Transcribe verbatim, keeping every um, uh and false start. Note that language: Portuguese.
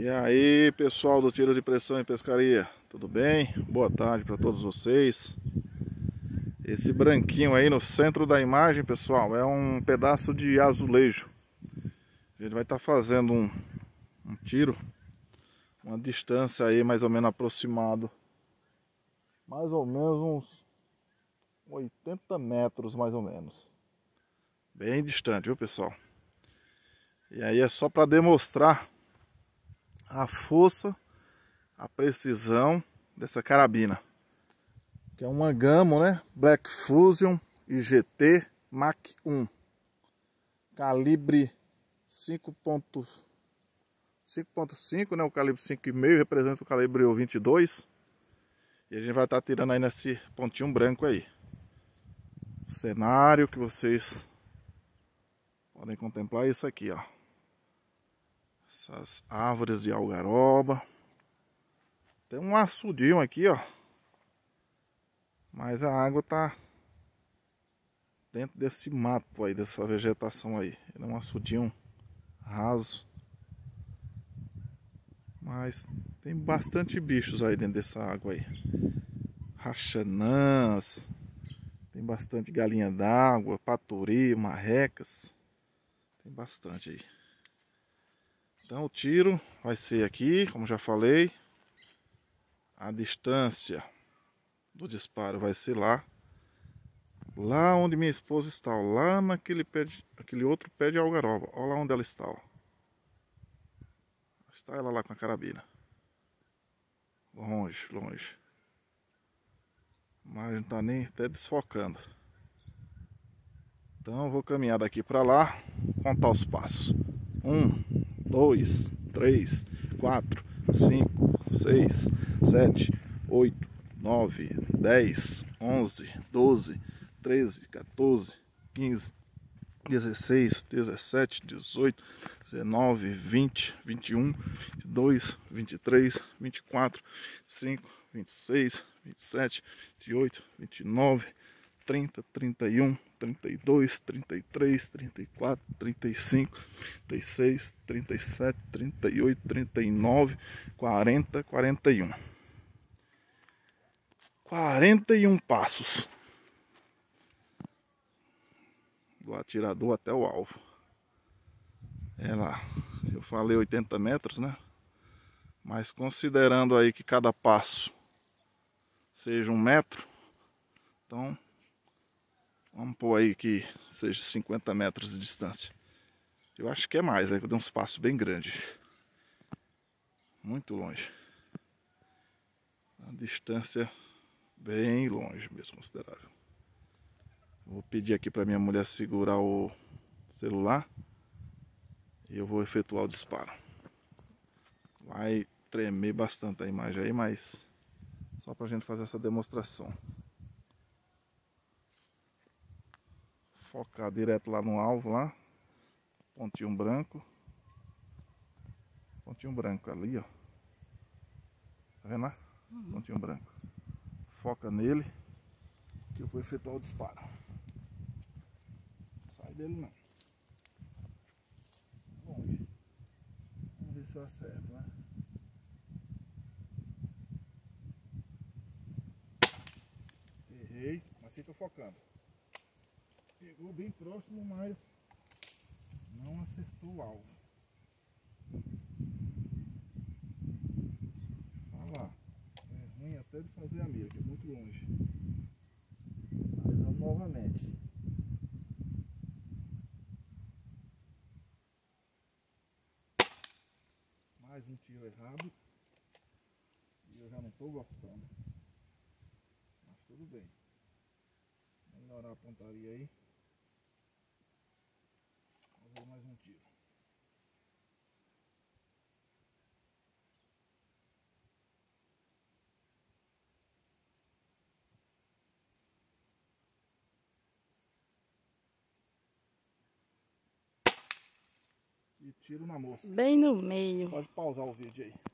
E aí, pessoal do Tiro de Pressão e Pescaria, tudo bem? Boa tarde para todos vocês. Esse branquinho aí no centro da imagem, pessoal, é um pedaço de azulejo. A gente vai estar fazendo um, um tiro, uma distância aí mais ou menos aproximado, mais ou menos uns oitenta metros, mais ou menos. Bem distante, viu, pessoal? E aí é só para demonstrar a força, a precisão dessa carabina, que é uma Gamo, né? Black Fusion I G T Mach um, calibre cinco ponto cinco, né? O calibre cinco vírgula cinco representa o calibre vinte e dois, e a gente vai estar tirando aí nesse pontinho branco aí. O cenário que vocês podem contemplar é isso aqui, ó. Essas árvores de algaroba. Tem um açudinho aqui, ó. Mas a água tá dentro desse mato aí, dessa vegetação aí. Ele é um açudinho raso. Mas tem bastante bichos aí dentro dessa água aí. Rachanãs. Tem bastante galinha d'água, paturi, marrecas. Tem bastante aí. Então o tiro vai ser aqui, como já falei. A distância do disparo vai ser lá. Lá onde minha esposa está, ó, lá naquele pé de, aquele outro pé de algaroba. Olha lá onde ela está, ó. Está ela lá com a carabina. Longe, longe. Mas não está nem até desfocando. Então eu vou caminhar daqui para lá, contar os passos. Um, dois, três, quatro, cinco, seis, sete, oito, nove, dez, onze, doze, treze, quatorze, quinze, dezesseis, dezessete, dezoito, dezenove, vinte, vinte e um, vinte e dois, vinte e três, vinte e quatro, vinte e cinco, vinte e seis, vinte e sete, vinte e oito, vinte e nove, trinta, trinta e um, trinta e dois, trinta e três, trinta e quatro, trinta e cinco, trinta e seis, trinta e sete, trinta e oito, trinta e nove, quarenta, quarenta e um. quarenta e um passos do atirador até o alvo. É lá, eu falei oitenta metros, né? Mas considerando aí que cada passo seja um metro, então vamos pôr aí que seja cinquenta metros de distância. Eu acho que é mais, aí eu dei uns passos bem grandes. Muito longe. A distância bem longe mesmo, considerável. Vou pedir aqui para minha mulher segurar o celular e eu vou efetuar o disparo. Vai tremer bastante a imagem aí, mas só para a gente fazer essa demonstração. Focar direto lá no alvo, lá. Pontinho branco. Pontinho branco ali, ó. Tá vendo lá? Uhum. Pontinho branco. Foca nele que eu vou efetuar o disparo. Não sai dele não. Longe. Vamos ver se eu acerto, né? Errei, mas fica focando. Pegou bem próximo, mas não acertou o alvo. Olha lá. É ruim até de fazer a mira, que é muito longe. Mas vamos novamente. Mais um tiro errado. E eu já não estou gostando. Mas tudo bem. Melhorar a pontaria aí. Fazer mais um tiro. E tiro na moça. Bem no meio. Pode pausar o vídeo aí.